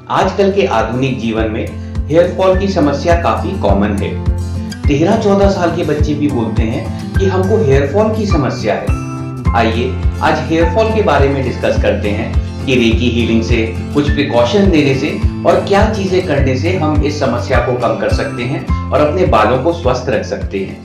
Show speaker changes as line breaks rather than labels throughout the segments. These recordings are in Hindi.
आजकल के आधुनिक जीवन में हेयर फॉल की समस्या काफी कॉमन है। 13-14 साल के बच्चे भी बोलते हैं कि हमको हेयर फॉल की समस्या है। आइए आज हेयर फॉल के बारे में डिस्कस करते हैं कि रेकी हीलिंग से, कुछ प्रिकॉशन लेने से और क्या चीजें करने से हम इस समस्या को कम कर सकते हैं और अपने बालों को स्वस्थ रख सकते हैं।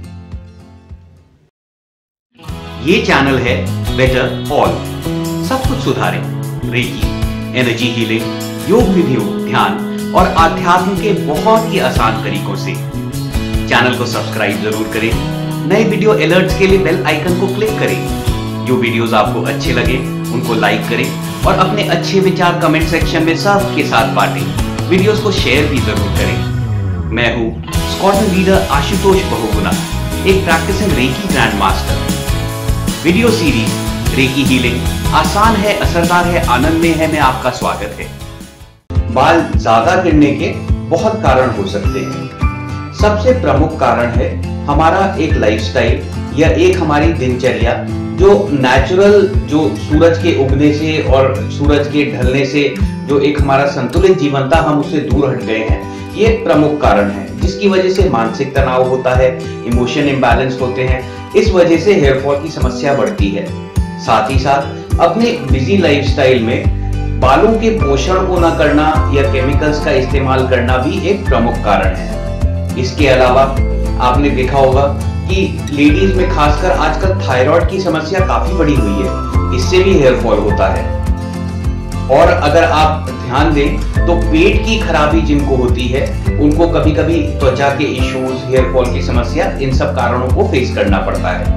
ये चैनल है बेटर ऑल, सब कुछ सुधारें। रेकी, एनर्जी हीलिंग, योग विधियों, ध्यान और आध्यात्म के बहुत ही आसान तरीकों से। चैनल को सब्सक्राइब जरूर करें। नए वीडियो अलर्ट्स के लिए बेल आइकन को क्लिक करें। जो वीडियोस आपको अच्छे लगे उनको लाइक करें और अपने अच्छे विचार कमेंट सेक्शन में सबके साथ बांटें। वीडियोस को शेयर भी जरूर करें। मैं हूं स्कॉटन लीडर आशुतोष बहुगुणा, एक practising reiki grand master. Video series reiki healing आसान है, असरदार है, आनंदमय है में आपका स्वागत है। बाल ज्यादा गिरने के बहुत कारण हो सकते हैं। सबसे प्रमुख कारण है हमारा एक लाइफस्टाइल या एक हमारी दिनचर्या जो नेचुरल, जो सूरज के उगने से और सूरज के ढलने से जो एक हमारा संतुलित जीवन था, हम उससे दूर हट गए हैं। ये प्रमुख कारण है जिसकी वजह से मानसिक तनाव होता है, इमोशन इम्बैलेंस होते हैं। इस वजह से हेयर फॉल की समस्या बढ़ती है। साथ ही साथ अपने बिजी लाइफस्टाइल में बालों के पोषण को न करना या केमिकल्स का इस्तेमाल करना भी एक प्रमुख कारण है। इसके अलावा आपने देखा होगा कि लेडीज में खासकर आजकल थायराइड की समस्या काफी बढ़ी हुई है, इससे भी हेयर फॉल होता है। और अगर आप ध्यान दें तो पेट की खराबी जिनको होती है उनको कभी कभी त्वचा के इश्यूज, हेयर फॉल की समस्या, इन सब कारणों को फेस करना पड़ता है।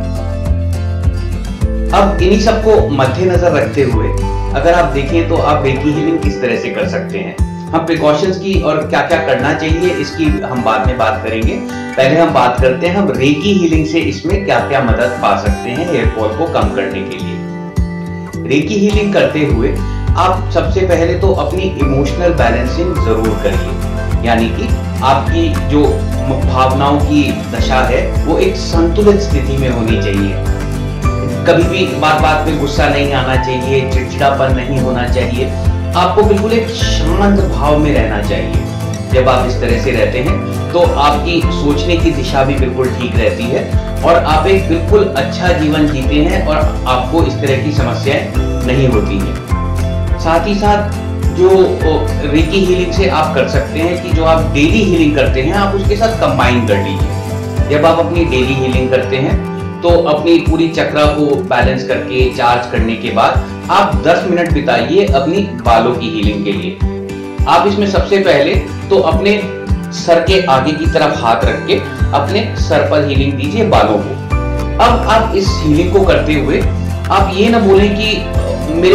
अब इन्हीं सबको मद्देनजर रखते हुए अगर आप देखें तो आप रेकी हीलिंग किस तरह से कर सकते हैं। हम प्रिकॉशंस की और क्या क्या करना चाहिए इसकी हम बाद में बात करेंगे। पहले हम बात करते हैं हम रेकी हीलिंग से इसमें क्या क्या मदद पा सकते हैं हेयर फॉल को कम करने के लिए। रेकी हीलिंग करते हुए आप सबसे पहले तो अपनी इमोशनल बैलेंसिंग जरूर करिए, यानी कि आपकी जो भावनाओं की दशा है वो एक संतुलित स्थिति में होनी चाहिए। कभी भी बात बात में गुस्सा नहीं आना चाहिए, चिड़चिड़ापन नहीं होना चाहिए। आपको बिल्कुल एक शांत भाव में रहना चाहिए। जब आप इस तरह से रहते हैं तो आपकी सोचने की दिशा भी बिल्कुल ठीक रहती है और आप एक बिल्कुल अच्छा जीवन जीते हैं और आपको इस तरह की समस्याएं नहीं होती हैं। साथ ही साथ जो रेकी हीलिंग से आप कर सकते हैं कि जो आप डेली हीलिंग करते हैं आप उसके साथ कंबाइन कर लीजिए। जब आप अपनी डेली हीलिंग करते हैं तो अपनी पूरी चक्रा को बैलेंस करके चार्ज करने के बाद आप 10 मिनट बिताइए अपनी बालों की हीलिंग के लिए। आप इसमें सबसे पहले तो अपने सर के आगे की तरफ हाथ रख के अपने सर पर हीलिंग दीजिए बालों को। अब आप इस हीलिंग को करते हुए आप ये ना बोलें कि मेरे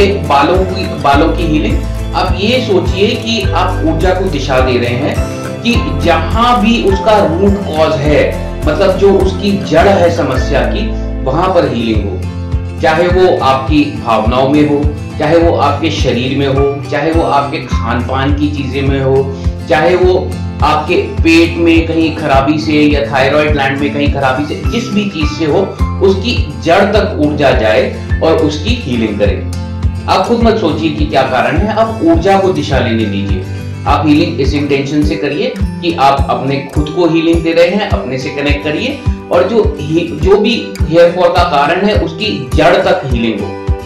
बालों की हीलिंग। आप ये सोचिए कि आप ऊर्जा को दिशा दे रहे हैं कि जहां भी उसका रूट कॉज है, मतलब जो उसकी जड़ है समस्या की, वहां पर हीलिंग हो। चाहे वो आपकी भावनाओं में हो, चाहे वो आपके शरीर में हो, चाहे वो आपके खान पान की चीजें में हो, चाहे वो आपके पेट में कहीं खराबी से या थायराइड ग्लैंड में कहीं खराबी से, जिस भी चीज से हो उसकी जड़ तक ऊर्जा जाए और उसकी हीलिंग करें। आप खुद मत सोचिए कि क्या कारण है, आप ऊर्जा को दिशा लेने दीजिए। आप हीलिंग इस इंटेंशन से करिए कि आप अपने खुद को हीलिंग दे रहे हैं, अपने से कनेक्ट करिए और जो भी हेयर फॉल का कारण है उसकी जड़ तक हीलिंग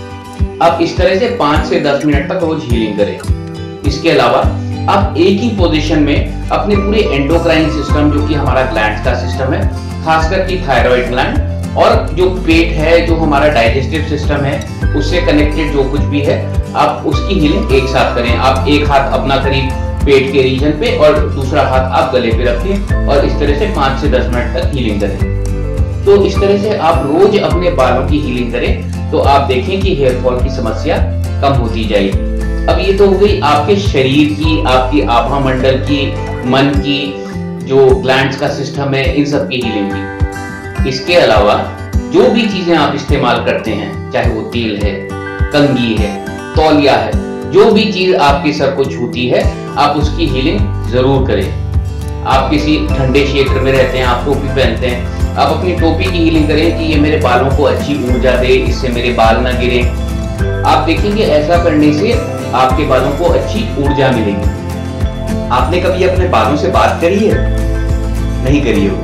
हो। आप इस तरह से 5 से 10 मिनट तक रोज हीलिंग करें। इसके अलावा आप एक ही पोजीशन में अपने पूरे एंडोक्राइन सिस्टम, जो कि हमारा ग्लैंड्स का सिस्टम है, खासकर की थायराइड ग्लैंड और जो पेट है, जो हमारा डाइजेस्टिव सिस्टम है, उससे कनेक्टेड जो कुछ भी है, आप उसकी हीलिंग एक साथ करें। आप एक हाथ अपना करीब पेट के रीजन पे और दूसरा हाथ आप गले पे रखें और इस तरह से 5 से 10 मिनट तक हीलिंग करें। तो इस तरह से आप रोज अपने बालों की हीलिंग करें तो आप देखें कि हेयर फॉल की समस्या कम होती जाएगी। अब ये तो हो गई आपके शरीर की, आपकी आभा मंडल की, मन की, जो ग्लैंड्स का सिस्टम है, इन सब की हीलिंग की। इसके अलावा जो भी चीजें आप इस्तेमाल करते हैं, चाहे वो तेल है, कंघी है, तौलिया है, जो भी चीज आपके सर को छूती है आप उसकी हीलिंग जरूर करें। आप किसी ठंडे क्षेत्र में रहते हैं, आप टोपी पहनते हैं, आप अपनी टोपी की हीलिंग करें कि ये मेरे बालों को अच्छी ऊर्जा दे, इससे मेरे बाल ना गिरे। आप देखेंगे ऐसा करने से आपके बालों को अच्छी ऊर्जा मिलेगी। आपने कभी अपने बालों से बात करी है? नहीं करी हो।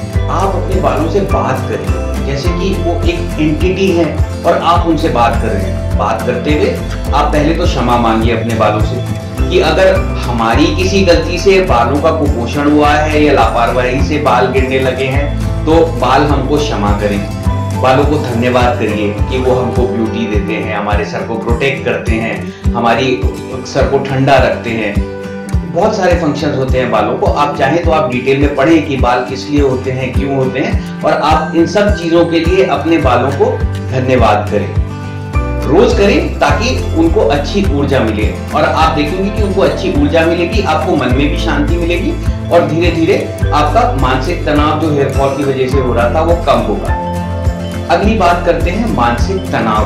आप अपने बालों से बात करें जैसे कि वो एक एंटिटी है और आप उनसे बात कर रहे हैं। बात करते हुए आप पहले तो क्षमा मांगिए अपने बालों से कि अगर हमारी किसी गलती से बालों का कुपोषण हुआ है या लापरवाही से बाल गिरने लगे हैं तो बाल हमको क्षमा करें। बालों को धन्यवाद करिए कि वो हमको ब्यूटी देते हैं, हमारे सर को प्रोटेक्ट करते हैं, हमारी सर को ठंडा रखते हैं। बहुत सारे फंक्शंस होते हैं बालों को। आप चाहें तो आप डिटेल में पढ़ें कि बाल किस लिए होते हैं, क्यों होते हैं, और आप इन सब चीजों के लिए अपने बालों को धन्यवाद करें। रोज करें ताकि उनको अच्छी ऊर्जा मिले और आप देखेंगे कि उनको अच्छी ऊर्जा मिलेगी, आपको मन में भी शांति मिलेगी और धीरे धीरे आपका मानसिक तनाव जो हेयर फॉल की वजह से हो रहा था वो कम होगा। अगली बात करते हैं मानसिक तनाव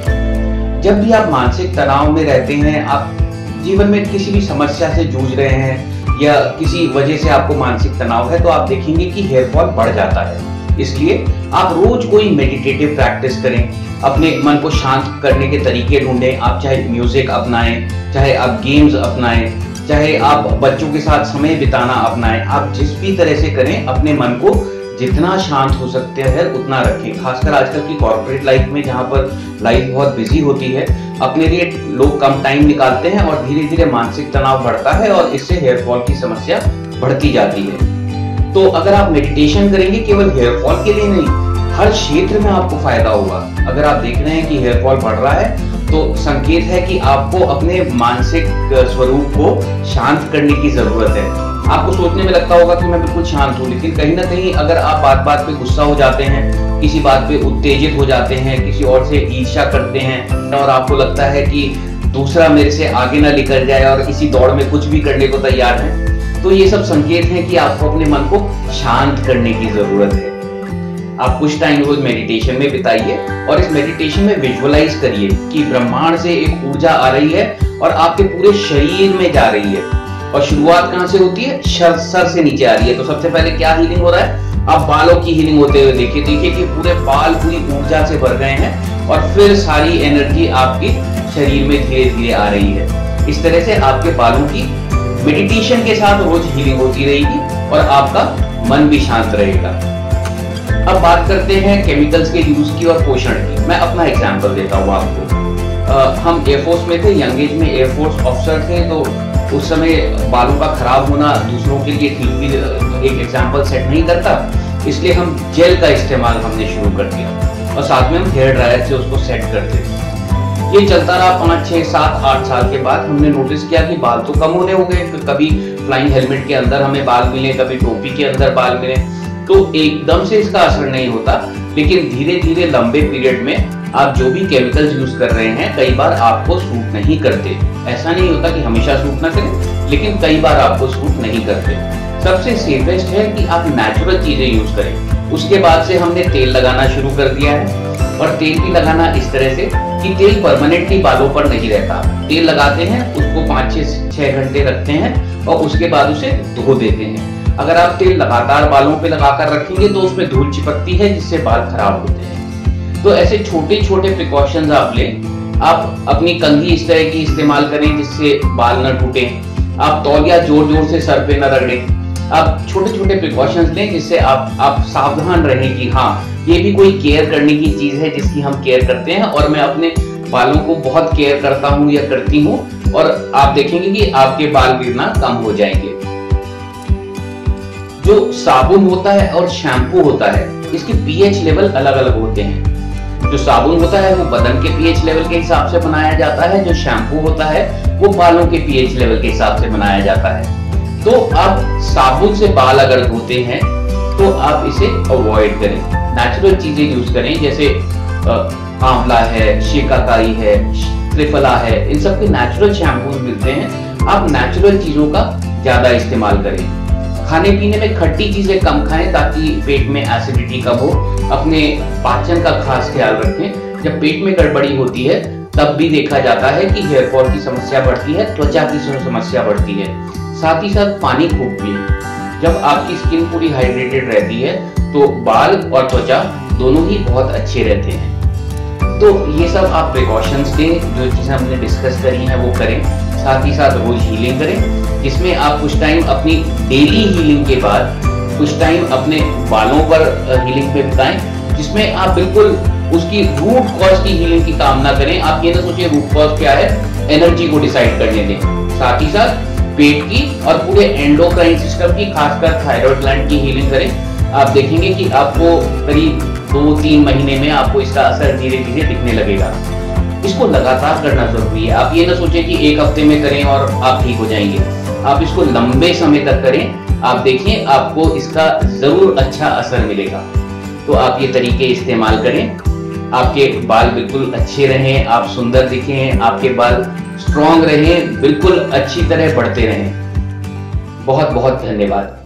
की। जब भी आप मानसिक तनाव में रहते हैं, आप जीवन में किसी भी समस्या से जूझ रहे हैं या किसी वजह से आपको मानसिक तनाव है, तो आप देखेंगे कि हेयर फॉल बढ़ जाता है। इसलिए आप रोज कोई मेडिटेटिव प्रैक्टिस करें, अपने मन को शांत करने के तरीके ढूंढें। आप चाहे म्यूजिक अपनाएं, चाहे आप गेम्स अपनाएं, चाहे आप बच्चों के साथ समय बिताना अपनाएं। आप जिस भी तरह से करें, अपने मन को जितना शांत हो सकते हैं उतना रखें। खासकर आजकल की कॉर्पोरेट लाइफ में, जहां पर लाइफ बहुत बिजी होती है, अपने लिए लोग कम टाइम निकालते हैं और धीरे धीरे मानसिक तनाव बढ़ता है और इससे हेयर फॉल की समस्या बढ़ती जाती है। तो अगर आप मेडिटेशन करेंगे, केवल हेयर फॉल के लिए नहीं, हर क्षेत्र में आपको फायदा होगा। अगर आप देख रहे हैं कि हेयर फॉल बढ़ रहा है तो संकेत है कि आपको अपने मानसिक स्वरूप को शांत करने की जरूरत है। आपको सोचने में लगता होगा कि मैं बिल्कुल शांत हूँ, लेकिन कहीं ना कहीं अगर आप बात बात पे गुस्सा हो जाते हैं, किसी बात पे उत्तेजित हो जाते हैं, किसी और से ईर्ष्या करते हैं और आपको लगता है कि दूसरा मेरे से आगे ना निकल जाए और इसी दौड़ में कुछ भी करने को तैयार है, तो ये सब संकेत है कि आपको अपने मन को शांत करने की जरूरत है। आप कुछ टाइम रोज मेडिटेशन में बिताइए और इस मेडिटेशन में विजुअलाइज करिए कि ब्रह्मांड से एक ऊर्जा आ रही है और आपके पूरे शरीर में जा रही है। और शुरुआत कहां से होती है? सर से नीचे आ रही है। तो सबसे पहले क्या हीलिंग हो रहा है? आप बालों की हीलिंग होते हुए देखिए कि पूरे बाल पूरी ऊर्जा से भर गए हैं और फिर सारी एनर्जी आपकी शरीर में धीरे धीरे आ रही है। इस तरह से आपके बालों की मेडिटेशन के साथ रोज हीलिंग होती रहेगी और आपका मन भी शांत रहेगा। अब बात करते हैं केमिकल्स के यूज की और पोषण की। मैं अपना एग्जांपल देता हूँ आपको। हम एयरफोर्स में थे, यंग एज में एयरफोर्स ऑफिसर थे, तो उस समय बालों का खराब होना दूसरों के लिए ठीक भी एक एग्जांपल सेट नहीं करता, इसलिए हम जेल का इस्तेमाल हमने शुरू कर दिया और साथ में हम हेयर ड्रायर से उसको सेट करते थे। ये चलता रहा 5, 6, 7, 8 साल के बाद हमने नोटिस किया कि बाल तो कम होने हो गए। कभी फ्लाइंग हेलमेट के अंदर हमें बाल मिले, कभी टोपी के अंदर बाल मिले। तो एकदम से इसका असर नहीं होता, लेकिन धीरे धीरे लंबे पीरियड में आप जो भी केमिकल्स यूज कर रहे हैं कई बार आपको सूट नहीं करते। ऐसा नहीं होता कि हमेशा सूट ना करें, लेकिन कई बार आपको सूट नहीं करते। सबसे सेफेस्ट है कि आप नेचुरल चीजें यूज करें। उसके बाद से हमने तेल लगाना शुरू कर दिया है और तेल भी लगाना इस तरह से कि तेल परमानेंटली बालों पर नहीं रहता। तेल लगाते हैं, उसको 5-6 घंटे रखते हैं और उसके बाद उसे धो देते हैं। अगर आप तेल लगातार बालों पे लगाकर रखेंगे तो उसमें धूल चिपकती है जिससे बाल खराब होते हैं। तो ऐसे छोटे छोटे प्रिकॉशंस आप लें। आप अपनी कंघी इस तरह की इस्तेमाल करें जिससे बाल न टूटे। आप तौलिया जोर जोर से सर पे न रगड़ें। आप छोटे छोटे प्रिकॉशंस लें जिससे आप सावधान रहें कि हाँ, ये भी कोई केयर करने की चीज है जिसकी हम केयर करते हैं और मैं अपने बालों को बहुत केयर करता हूँ या करती हूँ, और आप देखेंगे कि आपके बाल गिरना कम हो जाएंगे। जो साबुन होता है और शैम्पू होता है, इसके पीएच लेवल अलग अलग होते हैं। जो साबुन होता है वो बदन के पीएच लेवल के हिसाब से बनाया जाता है, जो शैम्पू होता है वो बालों के पीएच लेवल के हिसाब से बनाया जाता है। तो आप साबुन से बाल अगर धोते हैं तो आप इसे अवॉइड करें, नेचुरल चीजें यूज करें, जैसे आंवला है, शिकाकाई है, त्रिफला है, इन सब के नेचुरल शैम्पू मिलते हैं। आप नेचुरल चीजों का ज्यादा इस्तेमाल करें। खाने पीने में खट्टी चीजें कम खाएं ताकि पेट में एसिडिटी कम हो। अपने पाचन का खास ख्याल रखें। जब पेट में गड़बड़ी होती है तब भी देखा जाता है कि हेयर फॉल की समस्या बढ़ती है, त्वचा की समस्या बढ़ती है। साथ ही साथ पानी खूब पिएं। जब आपकी स्किन पूरी हाइड्रेटेड रहती है तो बाल और त्वचा दोनों ही बहुत अच्छे रहते हैं। तो ये सब आप प्रिकॉशंस के जो चीजें हमने डिस्कस करी हैं वो करें, साथ ही साथ रोज हीलिंग करें, जिसमें आप कुछ टाइम अपनी डेली हीलिंग के बाद कुछ टाइम अपने बालों पर हीलिंग पे बिताएं, जिसमें आप बिल्कुल उसकी रूट कॉज की हीलिंग की कामना करें। आप ये ना सोचिए रूट कॉज क्या है, एनर्जी को डिसाइड करने दें। साथ ही साथ पेट की और पूरे एंडोक्राइन सिस्टम की, खासकर थायराइड ग्लैंड की हीलिंग करें। आप देखेंगे कि आपको करीब 2-3 महीने में आपको इसका असर धीरे धीरे दिखने लगेगा। इसको लगातार करना जरूरी है। आप ये ना सोचें कि एक हफ्ते में करें और आप ठीक हो जाएंगे। आप इसको लंबे समय तक करें, आप देखिए आपको इसका जरूर अच्छा असर मिलेगा। तो आप ये तरीके इस्तेमाल करें, आपके बाल बिल्कुल अच्छे रहें, आप सुंदर दिखें, आपके बाल स्ट्रॉन्ग रहें, बिल्कुल अच्छी तरह बढ़ते रहें। बहुत बहुत धन्यवाद।